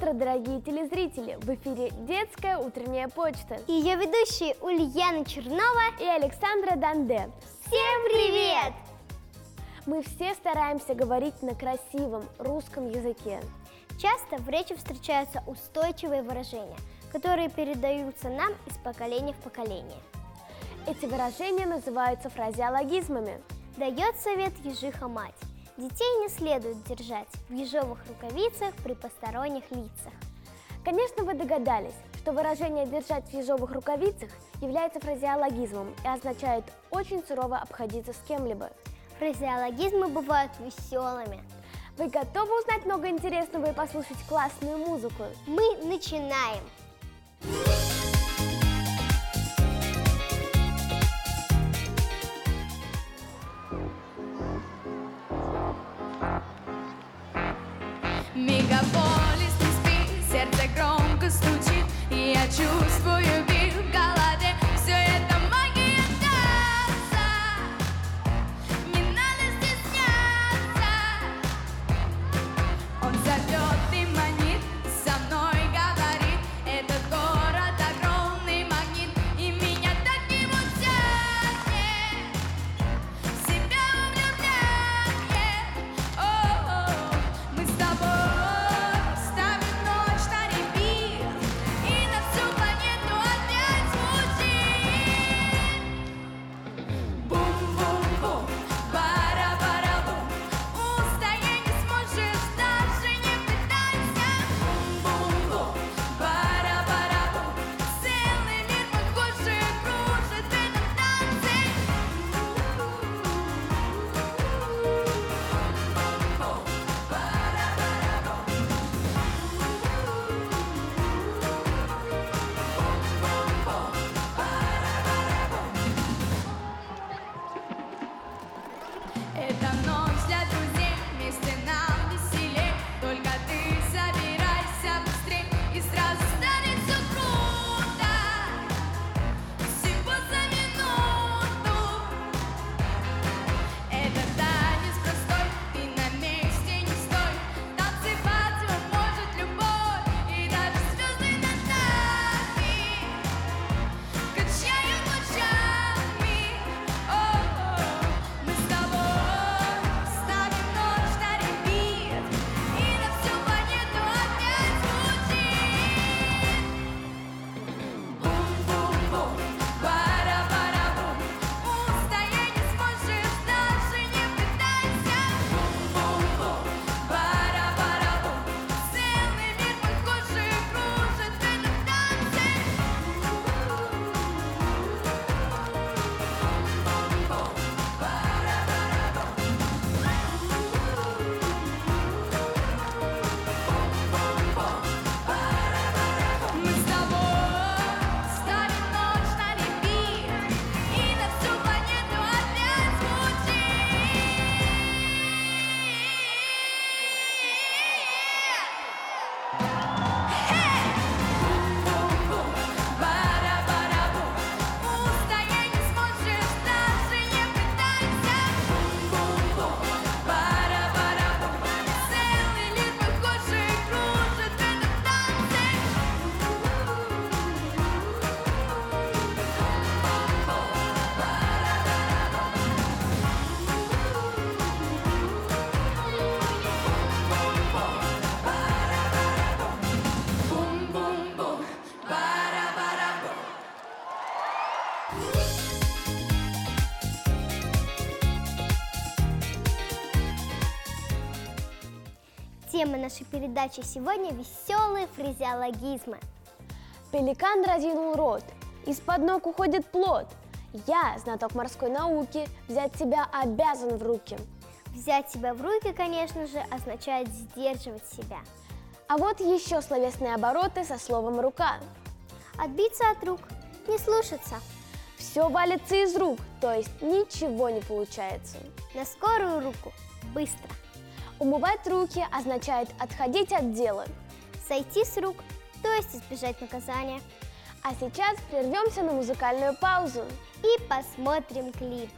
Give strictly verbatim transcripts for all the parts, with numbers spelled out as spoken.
утро, дорогие телезрители! В эфире детская утренняя почта. И ее ведущие Ульяна Чернова и Александра Данде. Всем привет! Мы все стараемся говорить на красивом русском языке. Часто в речи встречаются устойчивые выражения, которые передаются нам из поколения в поколение. Эти выражения называются фразеологизмами. Дает совет ежиха-мать. Детей не следует держать в ежовых рукавицах при посторонних лицах. Конечно, вы догадались, что выражение «держать в ежовых рукавицах» является фразеологизмом и означает «очень сурово обходиться с кем-либо». Фразеологизмы бывают веселыми. Вы готовы узнать много интересного и послушать классную музыку? Мы начинаем! Мегаполис не спит, сердце громко стучит, и я чувствую бит в голове. Все это магия танца, не надо стесняться. Он зовет и манит, со мной говорит. Этот город огромный магнит, и меня так к нему тянет, себя в нем тянет. О-о-о, мы с тобой Тема нашей передачи сегодня – веселые фразеологизмы. Пеликан разинул рот, из-под ног уходит плод. Я, знаток морской науки, взять себя обязан в руки. Взять себя в руки, конечно же, означает сдерживать себя. А вот еще словесные обороты со словом «рука». Отбиться от рук, не слушаться. Все валится из рук, то есть ничего не получается. На скорую руку, быстро. Умывать руки означает отходить от дела. Сойти с рук, то есть избежать наказания. А сейчас прервемся на музыкальную паузу и посмотрим клип.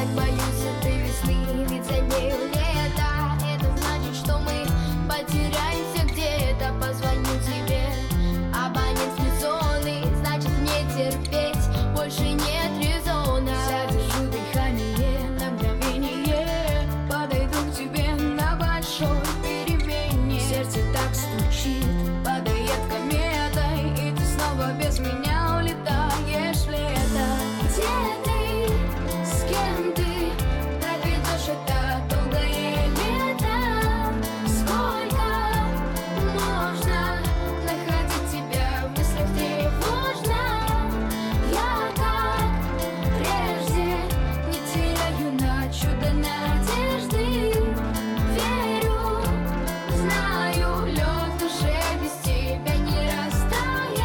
так боюсь этой весны, ведь за нею лето. Это значит, что мы потеряемся где-то. Позвоню тебе, абонент спецзоны, значит мне терпеть больше нет резона. Задержу дыхание на мгновение, подойду к тебе на большой перемене. Сердце так стучит, падает кометой, и ты снова без меня улетаешь в лето. Где ты, с кем ты проведешь это долгое лето? Сколько можно находить тебя в мыслях тревожно? Я как прежде не теряю на чудо надежды. Верю, знаю, лед в душе без тебя не растает.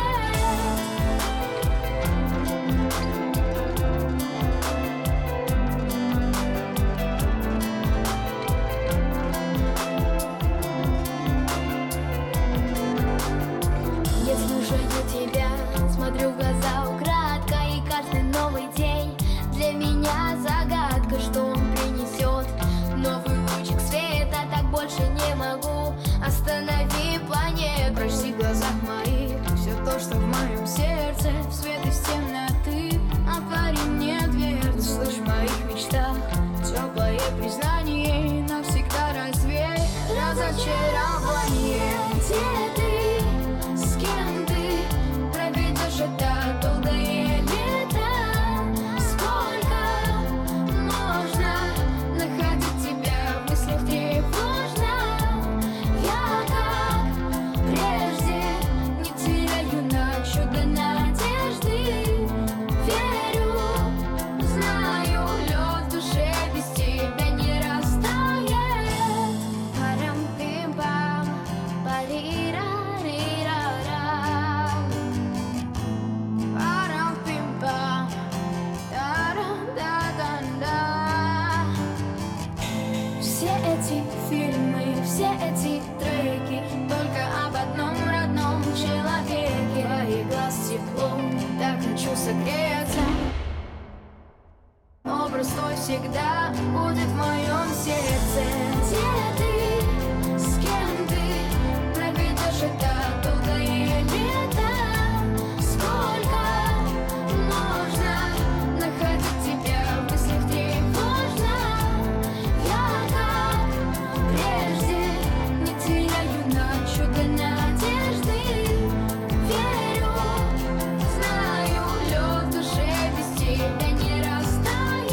Я слушаю тебя, смотрю в глаза украдкой, и каждый новый день для меня загадка, что он принесет. Новый лучик света, так больше не могу. Останови планету. Прочти в глазах моих все то, что в моем сердце. В свет из темноты отвори мне дверь. Услышь в моих мечтах теплое признание, навсегда развей разочарование. Где ты, с кем ты проведешь это долгое лето? Сколько можно находить тебя в мыслях тревожно? Я как прежде не теряю на чудо надежды. Верю, знаю, лед в душе без тебя не растает. Парам-пим-пам, парира-рира-ра. Парам-пим-пам, тарам-да-дан-да. Все эти фильмы, все эти треки только об одном родном человеке. Твоих глаз тепло, так хочу согреться. Образ твой всегда будет в моем сердце. Где ты, с кем ты проведешь это долгое лето? Сколько можно находить тебя в мыслях тревожно? Я как прежде не теряю на чудо надежды. Верю, знаю, лед в душе без тебя не растает.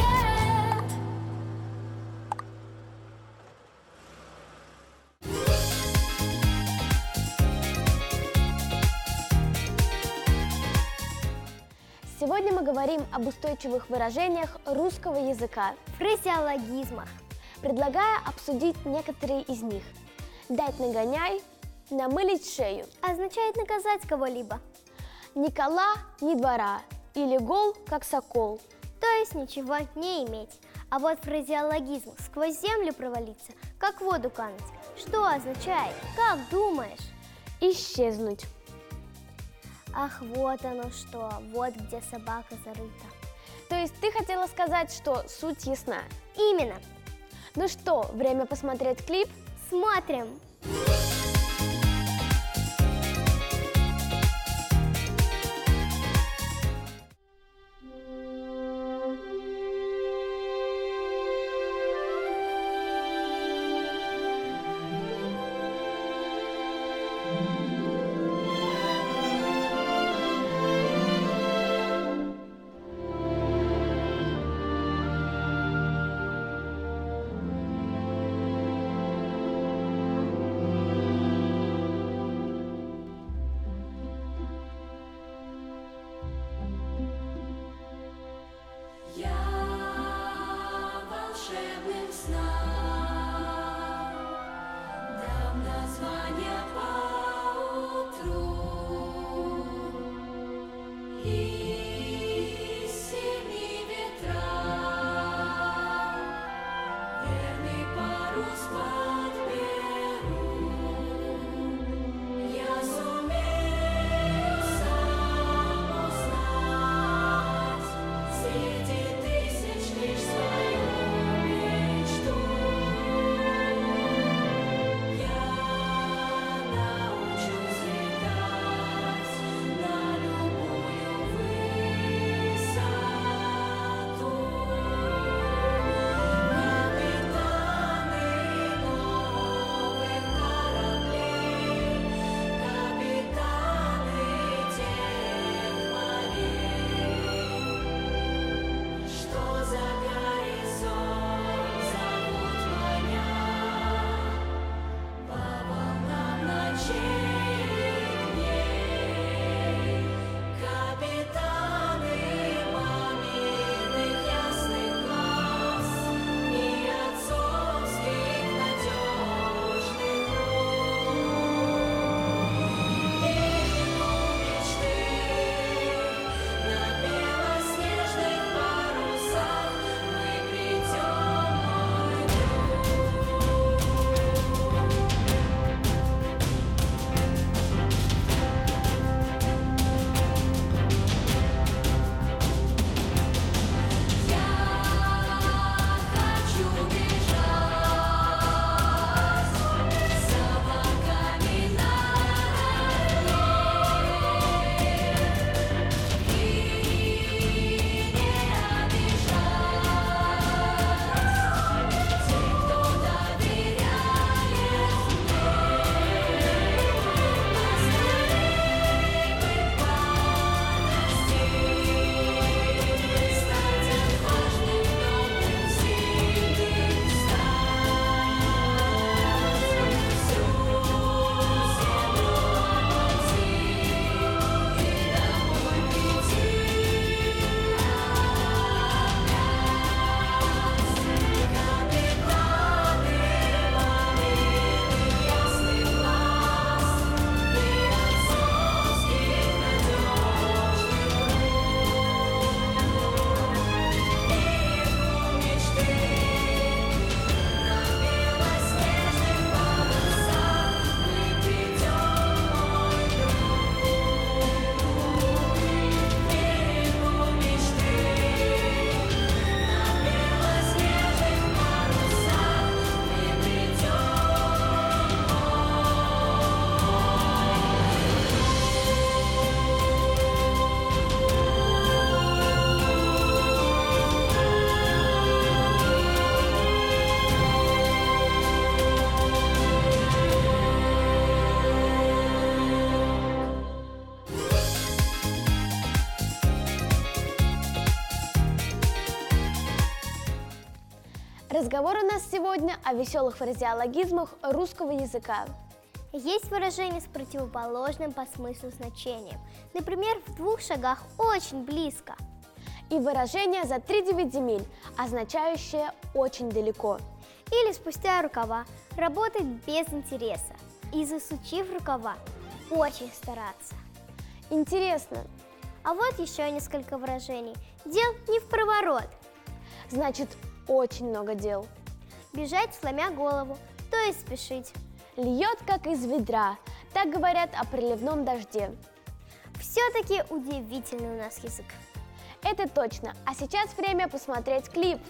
Сегодня мы говорим об устойчивых выражениях русского языка. Фразеологизмах. Предлагаю обсудить некоторые из них. Дать нагоняй, намылить шею. Означает наказать кого-либо. Ни кола, ни двора. Или гол, как сокол. То есть ничего не иметь. А вот фразеологизм «сквозь землю провалиться», «как в воду кануть». Что означает? Как думаешь? Исчезнуть. Ах, вот оно что, вот где собака зарыта. То есть ты хотела сказать, что суть ясна. Именно. Ну что, время посмотреть клип? Смотрим. Разговор у нас сегодня о веселых фразеологизмах русского языка. Есть выражения с противоположным по смыслу значением. Например, в двух шагах очень близко. И выражение «за три-девять земель», означающее «очень далеко». Или спустя рукава, работать без интереса. И засучив рукава, очень стараться. Интересно. А вот еще несколько выражений. Дел не в проворот. Значит, очень много дел. Бежать, сломя голову, то есть спешить. Льет, как из ведра. Так говорят о проливном дожде. Все-таки удивительный у нас язык. Это точно. А сейчас время посмотреть клип.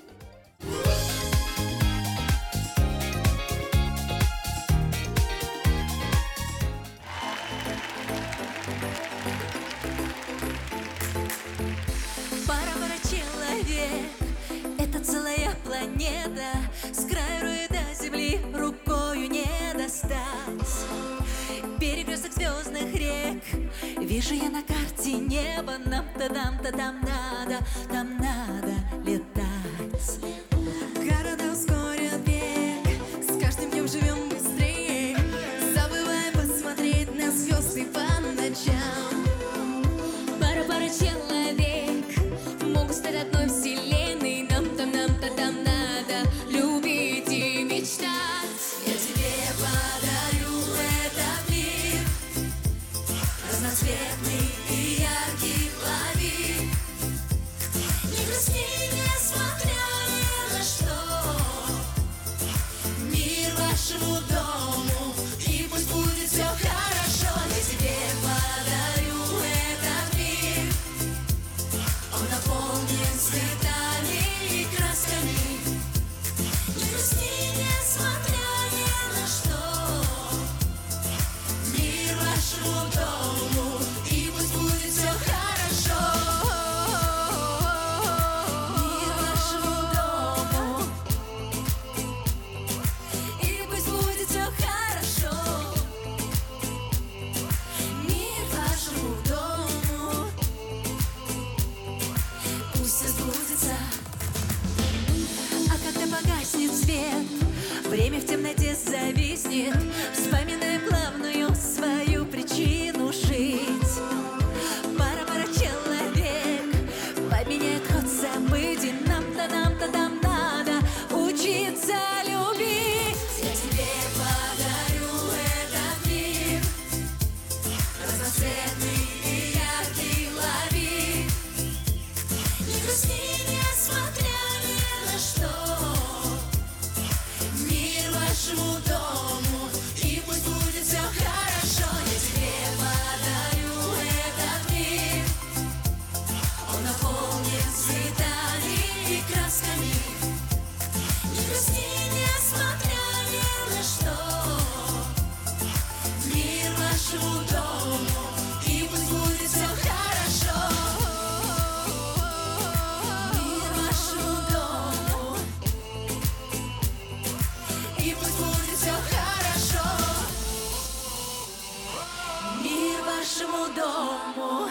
Человек — это целая планета, с краю до земли рукою не достать. Перекресток звездных рек вижу я на карте небо. Нам-то, нам-то там надо, там надо летать. Города ускорят бег, с каждым днем живем быстрее, забываем посмотреть на звезды по ночам. Пара-пара человек могут стать одной вселенной. Нам-то, нам-то там надо любить и мечтать. Я тебе подарю этот мир, разноцветный и яркий, лови. Не грусти, несмотря ни на что. Мир вашему дому, и пусть будет все хорошо. Я тебе подарю этот мир, он наполнен цветами и красками. Не грусти, несмотря ни на что. Мир вашему дому, и пусть будет все хорошо. Мир вашему дому, и пусть будет все хорошо. Мир вашему дому, пусть все сбудется. А когда погаснет свет, время в темноте зависнет, вспоминая главную свою причину жить. Пара-пара человек поменяет ход событий. Нам-то, нам-то там надо учиться любить. Я тебе подарю этот мир, разноцветный и яркий, лови. Не грусти, несмотря ни на что. Мир вашему дому, и пусть будет все хорошо. Я тебе подарю этот мир, он наполнен цветами и красками. Не грусти, несмотря ни на что. Мир вашему дому, и пусть будет все хорошо. Мир вашему дому, и пусть будет все хорошо. Мир вашему дому.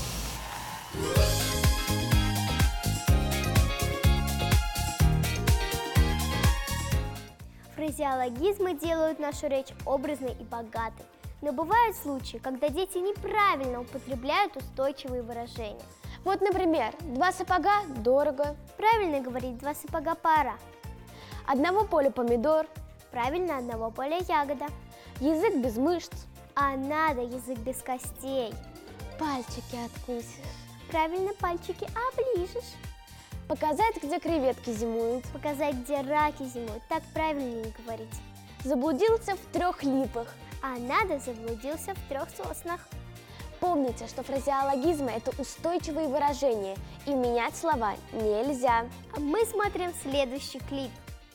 Фразеологизмы делают нашу речь образной и богатой. Но бывают случаи, когда дети неправильно употребляют устойчивые выражения. Вот, например, два сапога – дорого, Правильно говорить «два сапога пара». одного поля помидор, Правильно одного поля ягода. язык без мышц, А надо язык без костей. пальчики откусишь, Правильно пальчики оближешь. показать, где креветки зимуют, Показать, где раки зимуют. Так правильно не говорить. заблудился в трех липах. А надо заблудился в трех соснах. Помните, что фразеологизмы – это устойчивые выражения, и менять слова нельзя. А мы смотрим следующий клип.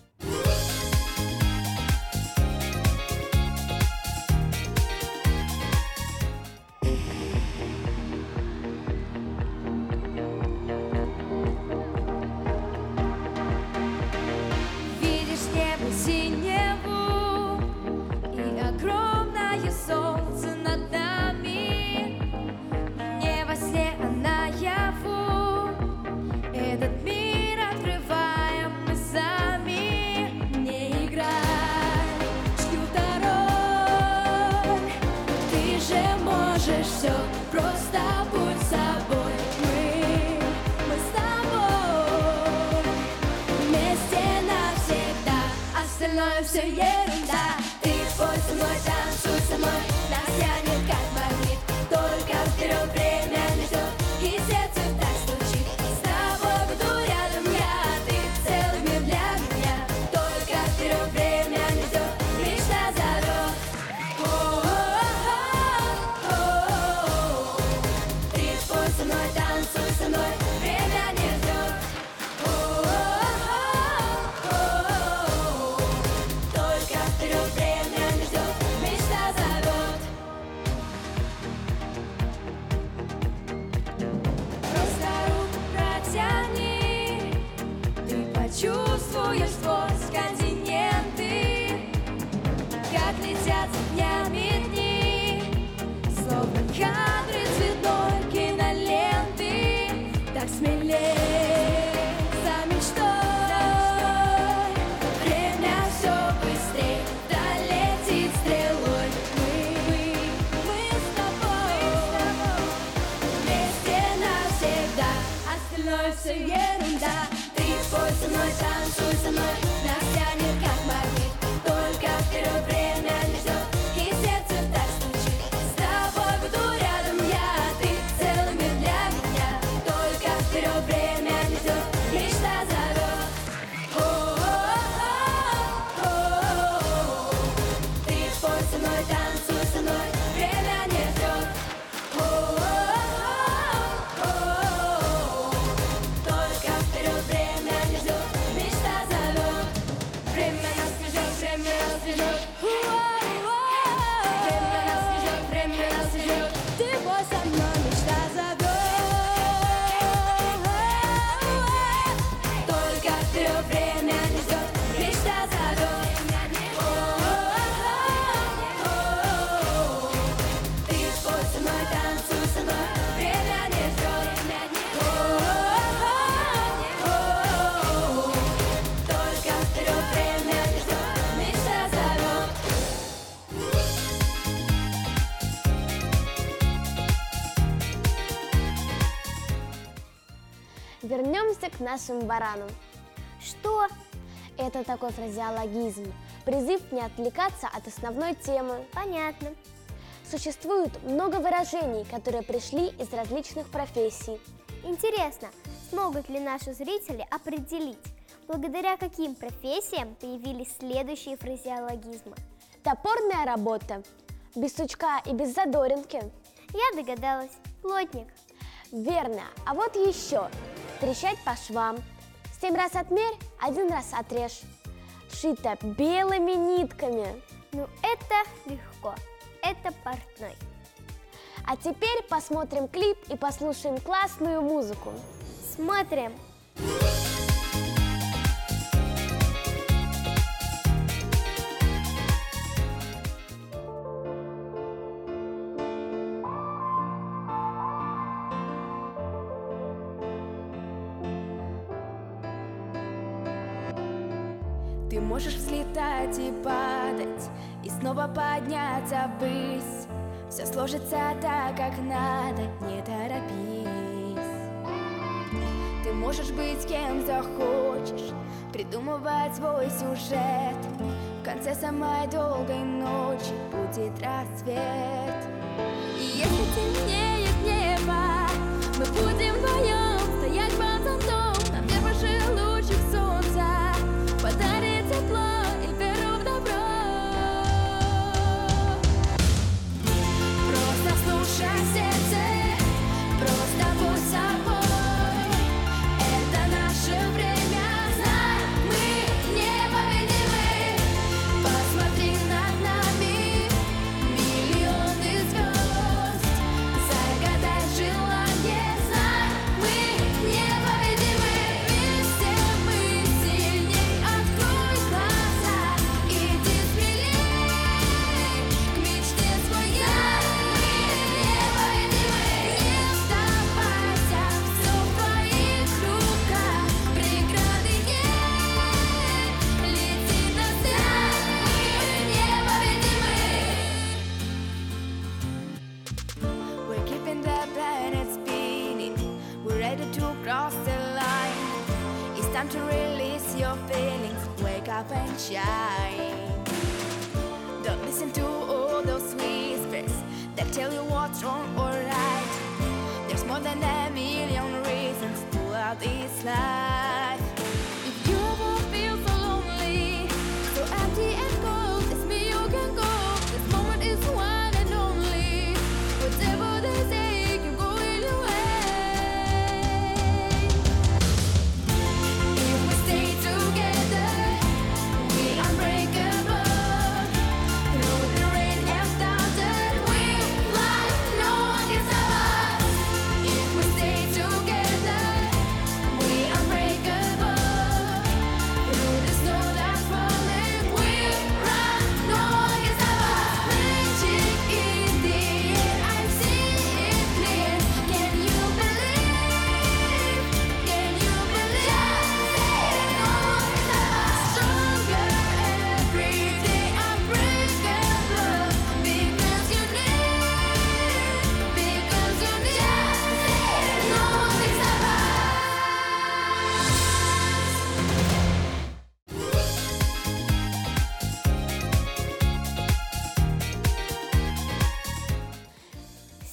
Видишь небо синеву и огромное солнце над нами. Не во сне, а наяву этот мир открываем мы сами. как летят за днями дни, словно кадры цветной киноленты. Так смелей за мечтой, время все быстрее, да летит стрелой. Мы, мы, мы с тобой вместе навсегда, остальное все ерунда. Ты спой со мной, танцуй со мной, нас тянет как магнит, только вперед время не ждет, и сердце так стучит. С тобой буду рядом я, ты целый мир для меня, только вперед время не ждет, мечта зовет. О-о-о-о-о-о. Ты спой со мной, танцуй со мной, время не ждет. О-о-о-о-о-о. Только вперед время не ждет, мечта зовет. Время нас ведет, время нас ведет. Время нас ведет, время нас ведет. Ты бой со мной, мечта зовет. Только вперед время не ждет, мечта зовет. О-о-о-о-о-о. Ты спой со мной, танцуй со мной, время не ждет. О-о-о-о-о-о. Только вперед время не ждет, мечта зовет. Вернемся к нашим баранам. Что? Это такой фразеологизм, призыв не отвлекаться от основной темы. Понятно. Существует много выражений, которые пришли из различных профессий. Интересно, смогут ли наши зрители определить, благодаря каким профессиям появились следующие фразеологизмы? Топорная работа, без сучка и без задоринки. Я догадалась. Плотник. Верно, а вот еще. Трещать по швам. Семь раз отмерь, один раз отрежь. Шито белыми нитками. Ну это легко. Это портной. А теперь посмотрим клип и послушаем классную музыку. Смотрим. Ты можешь взлетать и падать, и снова подняться ввысь. Все сложится так, как надо, не торопись. Ты можешь быть кем захочешь, придумывать свой сюжет. В конце самой долгой ночи будет рассвет. И если темнеет небо, мы будем вдвоем стоять под зонтом. Нам не больше лучик солнца подарит тепло и веру в добро. Просто слушай сердце, просто будь собой. Это наше время, знай, мы непобедимы. Посмотри над нами миллионы звезд. Загадай желание, знай, мы непобедимы. Вместе мы сильней, открой глаза, иди смелей к мечте своей. Мы непобедимы. Не сдавайся, все в твоих руках, преграды нет, лети до свят. Мы непобедимы. We're keeping the planet spinning. We're ready to cross the line. It's time to release your feelings. Wake up and shine. Don't listen to all those whispers that tell you what's wrong or right. There's more than a million reasons throughout this life. If you ever feel so lonely, so empty and cold, it's me you can go. This moment is one and only. Whatever they say, you go either way. If we stay together, we unbreakable. Through the rain and thunder, we'll fly. No one can stop us. If we stay together, we unbreakable.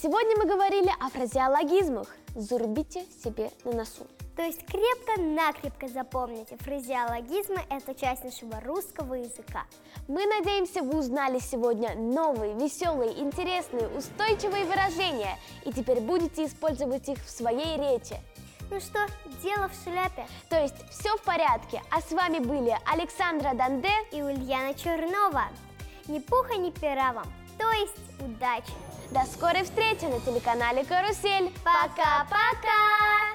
сегодня мы говорили о фразеологизмах. Зарубите себе на носу. То есть крепко-накрепко запомните, фразеологизмы – это часть нашего русского языка. Мы надеемся, вы узнали сегодня новые, веселые, интересные, устойчивые выражения и теперь будете использовать их в своей речи. Ну что, дело в шляпе. То есть все в порядке. А с вами были Александра Данде И Ульяна Чернова. Ни пуха, ни пера вам, то есть удачи. До скорой встречи на телеканале «Карусель». Пока-пока!